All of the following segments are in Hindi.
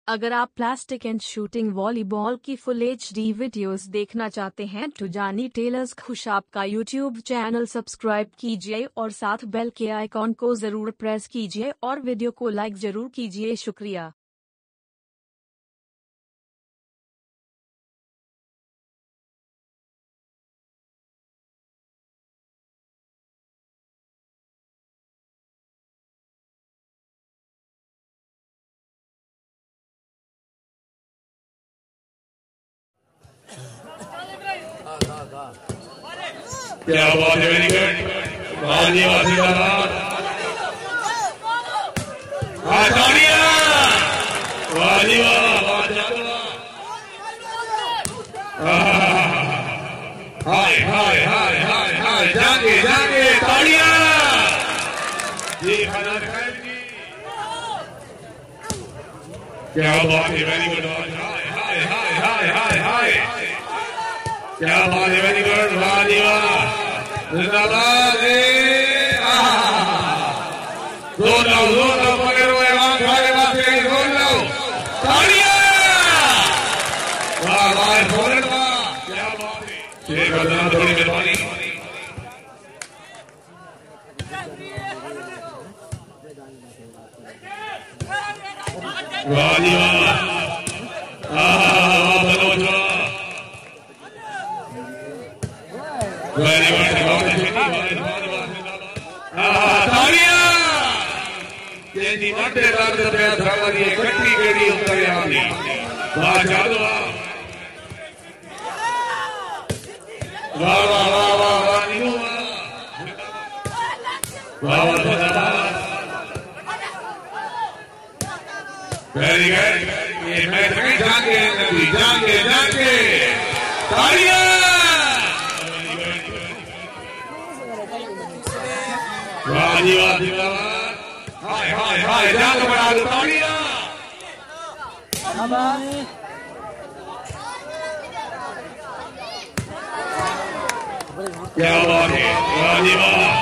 अगर आप प्लास्टिक एंड शूटिंग वॉलीबॉल की फुल HD वीडियोस देखना चाहते हैं तो जानी टेलर्स खुशाब का YouTube चैनल सब्सक्राइब कीजिए और साथ बेल के आइकॉन को जरूर प्रेस कीजिए और वीडियो को लाइक जरूर कीजिए। शुक्रिया। क्या बात है, वेरी गुड। बाजी बाजी जिंदाबाद। तालियां। बाजी हाय हाय हाय हाय हाय जागे जागे तालियां। जी खैर की क्या बात है, वेरी गुड। हाय हाय हाय हाय हाय हाय क्या बात है, वेरी गुड। बाजी जिंदाबाद। जोर लो पकड़ो भागे वास्ते जोर लो। तालियां। वाह वाह फौरन वाह, क्या बात है। शेख अल्लाह थोड़ी मेहरबानी। वाह जी वाह। Baloch very good. तेजी नाटे दर्द पे सावरी कट्टी केड़ी उतर आनी। वाह चांद वाह वाह वाह वाह वाह वाह नीनू वाह वाह जिंदाबाद। Very good. ये मैच में जागे नबी जागे जागे तालियां। वाह जी वाह जिंदाबाद। हाय हाय हाय जाग बढ़ा दो तालियां। क्या बात है, वाह जी वाह।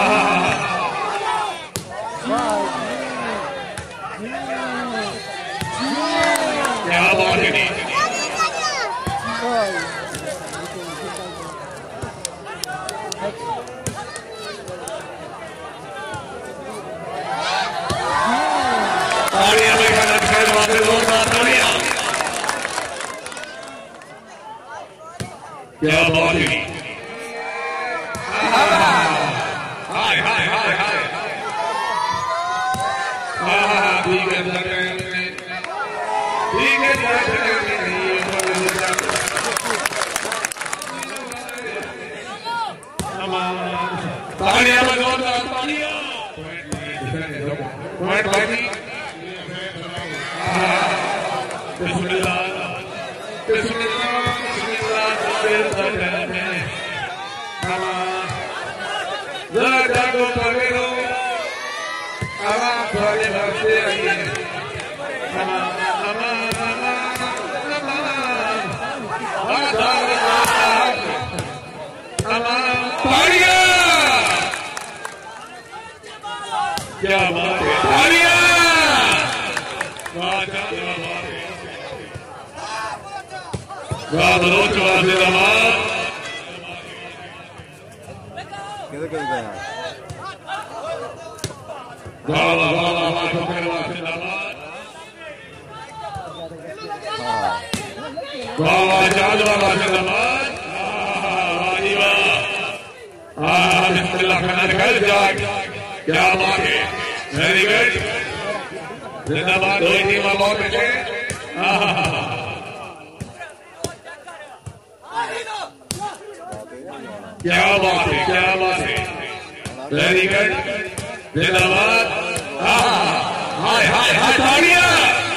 क्या बात है। तालियां में गाना खैर वाले जोरदार तालियां। क्या बात है। हाय हाय हाय हाय ठीक है ठीक है। तालियां में जोरदार तालियां। पॉइंट बाकी। बिस्मिल्लाह बिस्मिल्लाह बिस्मिल्लाह। जरा जागो पकड़ो आवाज वाले वास्ते आइए। तालियां। क्या बात है, तालियां। वाह बलोच वाह जिंदाबाद। वाह वाह वाह वाह वाह जिंदाबाद। वाह वाह चांद वाह जिंदाबाद। वाह जी वाह। बिस्मिल्लाह खान जाग। क्या बात है, वेरी गुड। जिंदाबाद। दो टीम बहुत अच्छे। क्या बात है, क्या बात है, वेरी गुड। जिंदाबाद। हाय हाय हाय तालियां।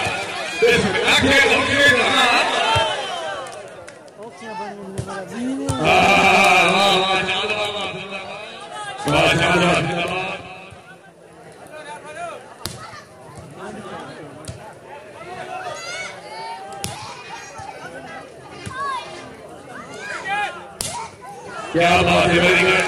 क्या बात है, वेरी गुड।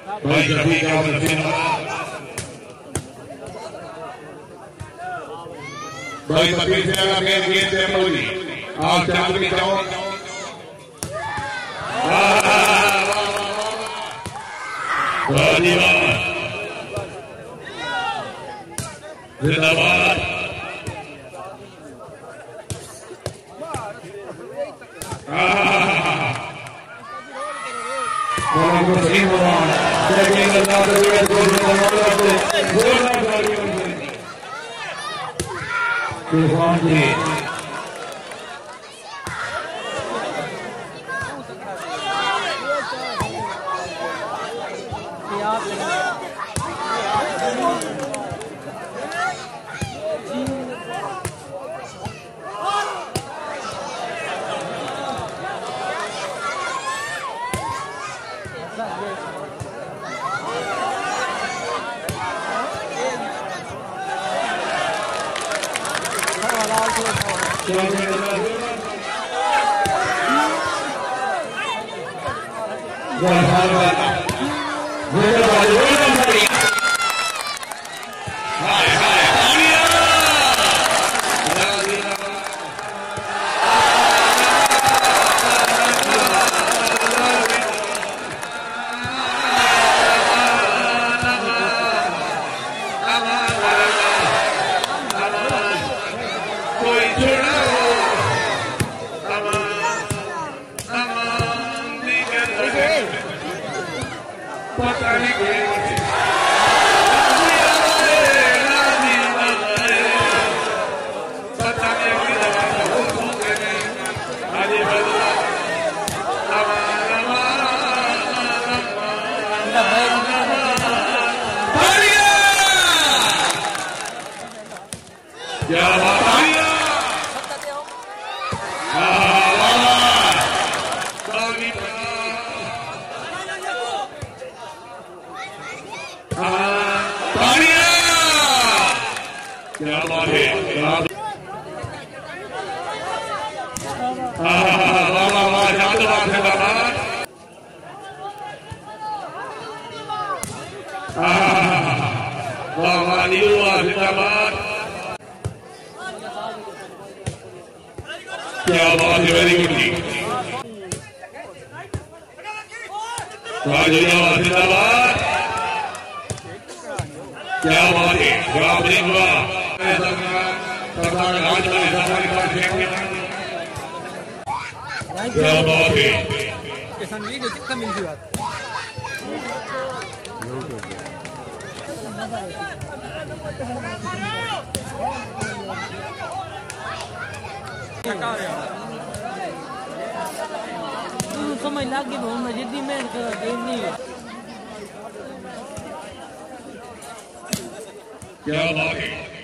भाई शफी का नसीब भाई शफी से अगर गेंद से मौली आप चांद की चाहो जिंदाबाद क्या बात है, वेरी गुड जी। जिंदाबाद, क्या बात है, जवाब नहीं हुआ। क्या बात है, समझ लग गई बहुत जितनी मेहनत कर नहीं है। क्या बात है।